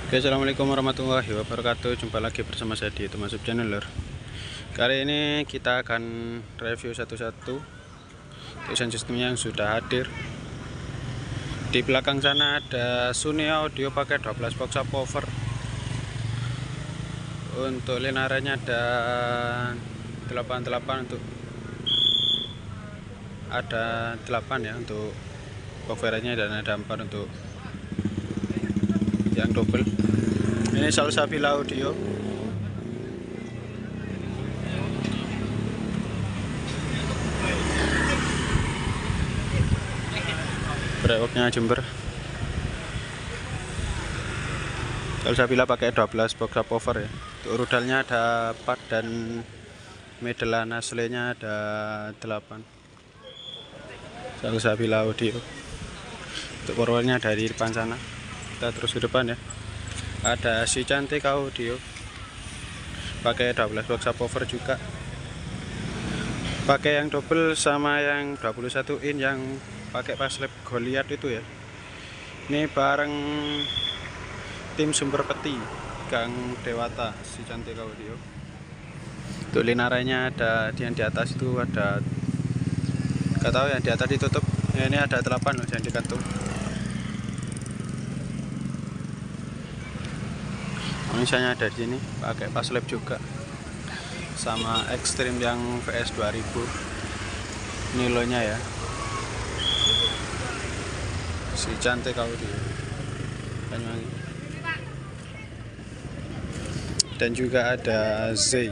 Oke, assalamualaikum warahmatullahi wabarakatuh. Jumpa lagi bersama saya di Temasub Channel, lor. Kali ini kita akan review satu-satu sound systemnya yang sudah hadir. Di belakang sana ada Sony Audio pakai 12 box subwoofer. Untuk linarannya ada 88 untuk ada 8 ya untuk covernya, dan ada 4 untuk yang double. Ini Salsabila Audio. Brewoknya Jember. Salsabila pakai 12 box subwoofer ya. Untuk rudalnya ada 4 dan middlean aslinya ada 8. Salsabila Audio. Untuk powernya dari depan sana. Kita terus ke depan ya. Ada Si Cantik Audio pakai 12 box subwoofer juga, pakai yang double sama yang 21 in yang pakai paslap Goliath itu ya. Ini bareng tim Sumber Peti Gang Dewata Si Cantik Audio. Untuk linarannya ada yang di atas itu ada, gak tahu ya, di atas ditutup ya. Ini ada 8 loh yang digantung. Misalnya ada di sini pakai paslap juga, sama Extreme yang VS 2000 nilonya ya. Si Cantik Audio Banyuwangi. Dan juga ada Z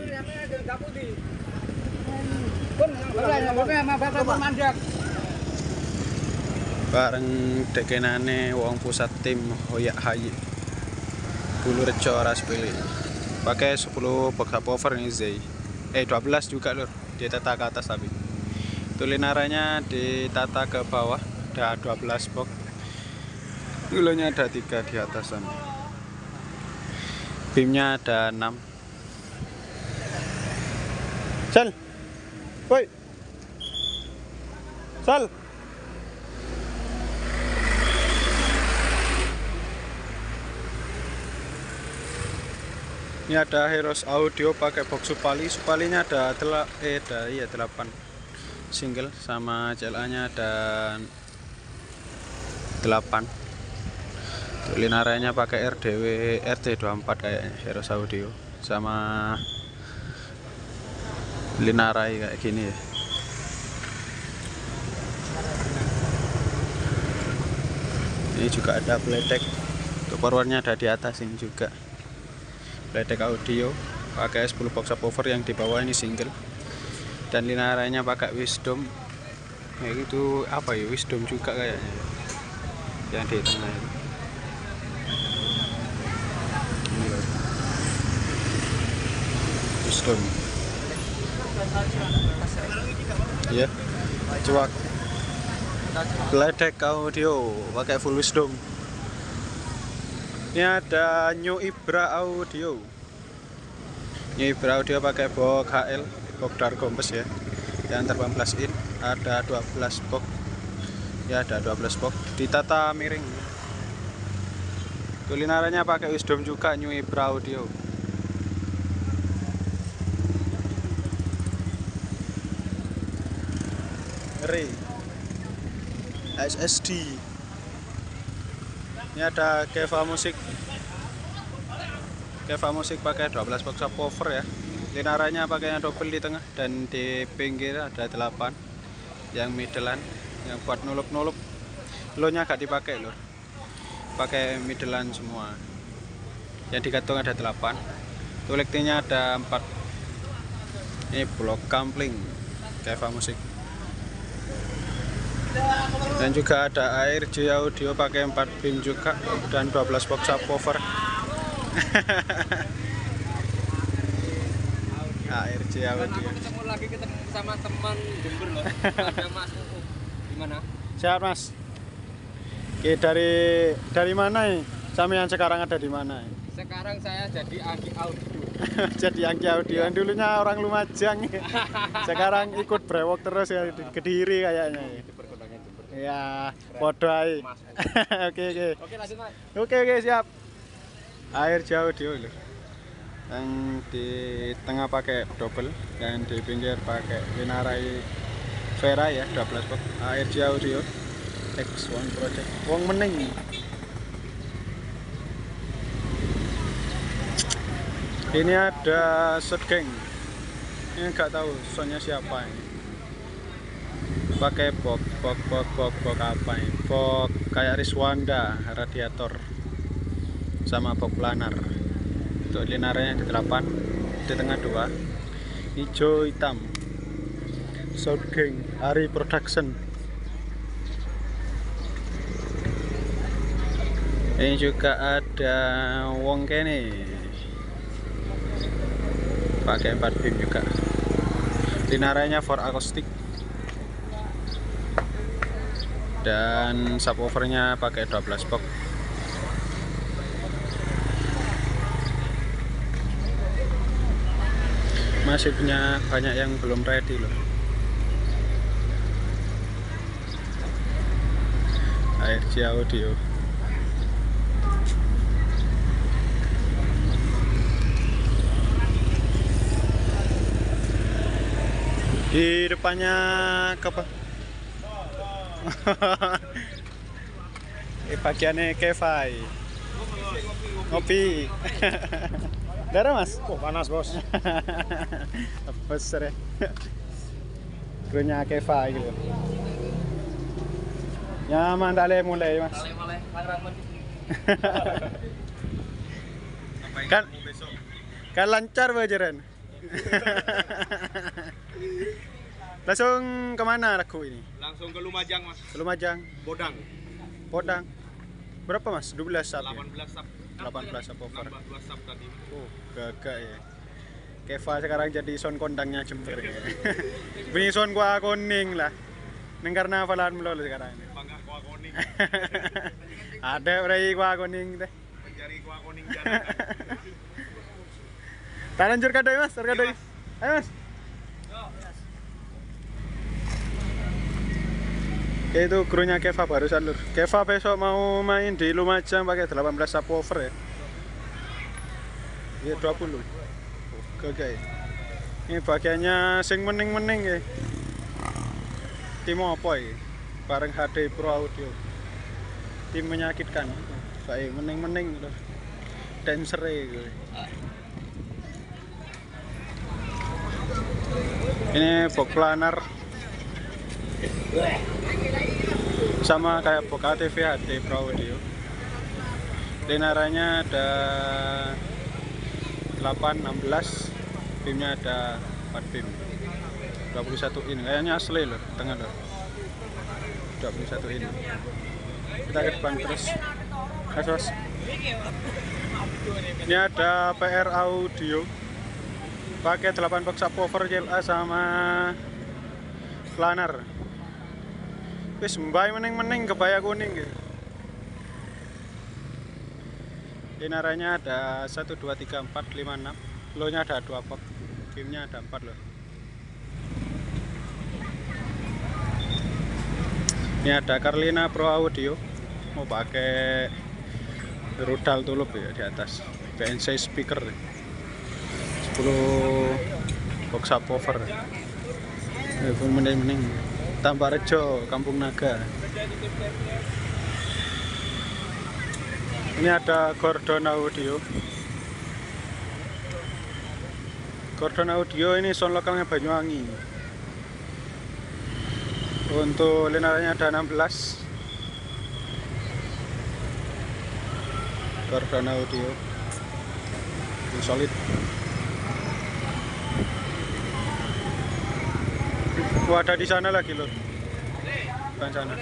bareng dekenane wong pusat tim Hoyak Hayi Bulu Rejo Raspili, pakai 10 box subwoofer ini Z. 12 juga lur, ditata ke atas tapi itu linarannya ditata ke bawah, ada 12 box. Dulunya ada 3 di atas sana. Beamnya ada 6. Sal, woi, Sal. Ini ada Heroes Audio pakai box Supali. Supalinya ada 8 single, sama CLA nya ada 8. Linarannya pakai RDW RT24 kayaknya Heroes Audio, sama linarai kayak gini ya. Ini juga ada playback. Untuk powernya ada di atas ini juga. Playback audio pakai 10 box subwoofer, yang di bawah ini single, dan linarannya pakai Wisdom. Ya itu apa ya, Wisdom juga kayaknya yang di tengah itu. Ini loh, Wisdom ya, cuak. Playback audio pakai full Wisdom. Ini ada New Ibra Audio. New Ibra Audio pakai box HL, box dark compass ya. Yang 18 in, ada 12 box. Ya, ada 12 box. Ditata miring. Linarannya pakai Wisdom juga, New Ibra Audio. Ngeri. SSD. Ini ada Keva Musik. Keva Musik pakai 12 box subwoofer ya. Linarannya pakai yang double di tengah, dan di pinggir ada 8. Yang middlean, yang buat nulup-nulup. Low-nya gak dipakai lur. Pakai middlean semua. Yang digantung ada 8. Tuliknya ada 4. Ini blok kampling Keva Musik. Dan juga ada ARJ Audio pakai 4 beam juga, dan 12 box subwoofer. ARJ Audio. Ketemu lagi sama teman Jember loh. Ada Mas Uu. Gimana? Sehat Mas. Oke, dari mana nih? Sampean sekarang ada di mana? Sekarang saya jadi Angki Audio. Jadi Angki Audio. Dulunya orang Lumajang. Sekarang ikut brewok terus ya, di Kediri kayaknya. Ya, podo ae. Mas. Oke. Oke, lanjut Mas. Oke, siap. Air jauh dia lur. Yang di tengah pakai double dan di pinggir pakai Winarai Vera ya 12 box. Air jauh dia X1 Project. Wong meneng. Ini ada shot gang. Ini nggak tahu soundnya siapa ini. Pakai box apa ini? Box kayak Riswanda radiator sama box planar. Untuk linarnya di 8, di tengah 2, hijau hitam. Shot gang Ari Production. Ini juga ada wong kene pakai 4 beam juga. Linaranya for akustik dan subwoofernya pakai 12 box. Masih punya banyak yang belum ready loh. ARJ Audio. Di depannya apa? Bagiannya Kevai. Ngopi. Darah mas? Oh panas bos. Besar ya. Krunya Kevai gitu. Nyaman dale mulai mas. Kan lancar bajaran. Langsung kemana lagu ini? Langsung ke Lumajang mas. Ke Lumajang. Bodang. Podang. Berapa mas? 12 sub ya? 18 sub. 18 subwoofer. 2 sub tadi. Oh, gagak ya. Keva sekarang jadi sound kondangnya Jember ya. Bunyi sound gua kuning lah. Neng karnavalan melulu sekarang ini. Bangga kuah kuning. Ada orang gua kuning deh. Mencari kuah kuning jalan. Tak lanjut kadoi mas, terkadoi. Ayo mas. Oke, itu krunya Keva barusan lur. Keva besok mau main di Lumajang pakai 18 subwoofer ya. Iya 20. Oh, gagak ya. Ini bagiannya sing mening-mening ya. Tim apa ya? Bareng HD Pro Audio. Tim menyakitkan. Kayak mening-mening lur. Dancer ya. Ini box planar sama kayak box ATV HD Pro Audio. Linaranya ada 8, 16, beamnya ada 4 beam, 21 in, kayaknya asli loh, tengah loh, 21 in. Kita ke depan terus. Asos. Ini ada PR Audio pakai 8 box subwoofer JLA sama planar. Wis mbay meneng-meneng kebaya kuning gitu. Linaranya ada 1, 2, 3, 4, 5, 6. Low nya ada 2 box. Beamnya ada 4 loh. Ini ada Carlina Pro Audio. Mau pakai rudal tulup ya di atas. BNC speaker. 10 box subwoofer. Pun mending-mending. Tambah Rejo, Kampung Naga. Ini ada Gordon Audio. Gordon Audio ini sound lokalnya Banyuwangi. Untuk linarnya ada 16. Gordon Audio. Ini solid. Wah, ada di sana lagi loh. Bukan sana.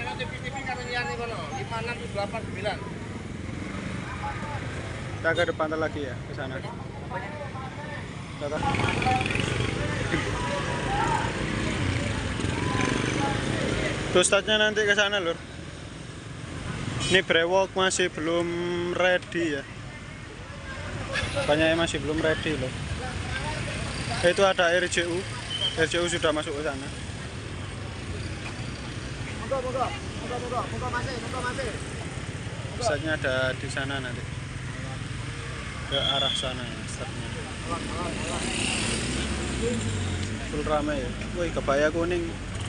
Kita ke depan lagi ya, ke sana. Tuh startnya nanti ke sana lur. Ini brewok masih belum ready ya. Banyak yang masih belum ready loh. Itu ada RJU. RJU sudah masuk ke sana. Moga masih. Pusatnya ada di sana nanti. ke arah sana ya startnya. Full ramai ya. Woi, kebaya kuning.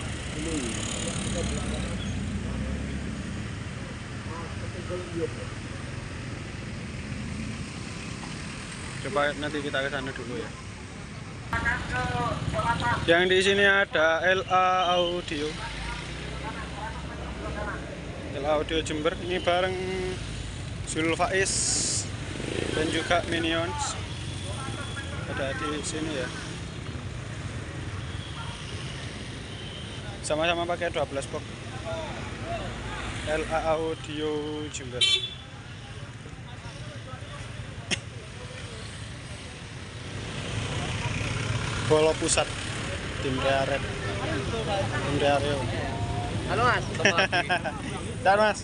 Coba nanti kita ke sana dulu ya. Yang di sini ada LA Audio. LA Audio Jember ini bareng Zulfaiz dan juga Minions. Ada di sini ya. Sama-sama pakai 12 box. LA Audio Jember. Bolo pusat tim Rearet. Tim Reario. Halo Mas, ketemu lagi. Dan Mas.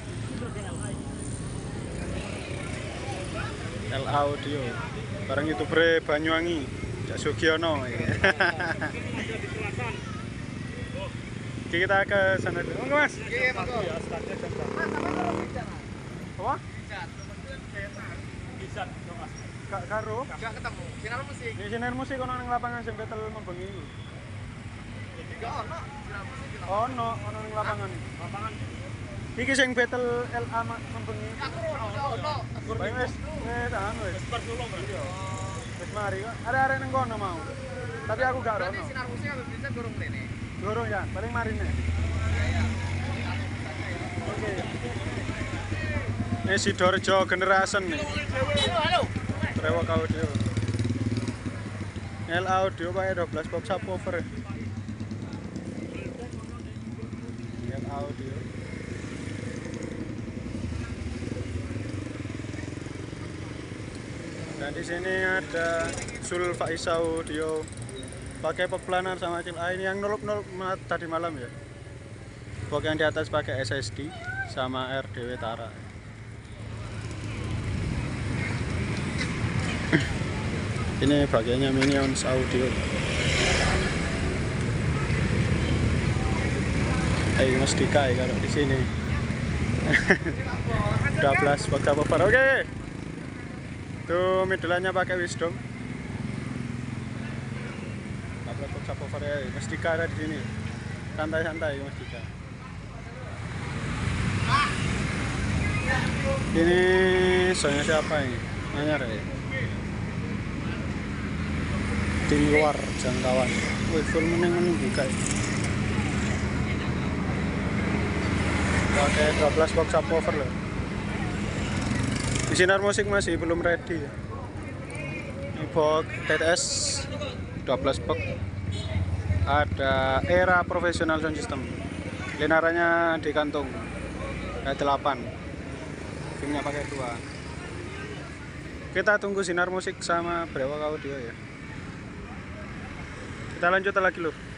LA Audio. Bareng YouTuber Banyuwangi. Cak Sugiono. Oke, kita ke sana dulu. Monggo Mas. Iya, monggo. Apa? Kak karo. Gak ketemu. Sinar musik. Di sinar musik ono ning lapangan sing betel membengi iku. Gak ono. Sinar musik. Ono ning lapangan. Iki sing betel LA membengi. Aku ono. Bae wis wis wis mari kok. Arek-arek ning kono mau. Tapi aku gak Berarti ono. sinar musik habis bisa gorong rene. Dorong ya, paling marine. Iya. Oke. Ini Sidoarjo Generation nih. Halo. Trewok Audio. LA Audio pakai 12 box subwoofer. LA Audio. Dan di sini ada Zulfaiz Audio. Pakai peplanar sama chill. Ini yang nolup-nolup tadi malam ya. Box yang di atas pakai SSD sama RDW Tara. Ini bagiannya Minions Audio. Ayo Mas Dika ya kalau di sini. 12 box subwoofer. Oke. Tuh midlannya pakai Wisdom. 12 box subwoofer ya. Mas Dika ada di sini. Santai-santai Mas Dika. Ini soalnya siapa ini? Nanya ya. Di luar jangkauan. Wih, full meneng buka. Pakai 12 box subwoofer loh. Di sinar musik masih belum ready ya. Ini box TTS 12 box. Ada Era Professional Sound System. Linarannya di kantung. Kayak 8. Filmnya pakai 2. Kita tunggu sinar musik sama Brewok Audio ya. Kita lanjut lagi loh.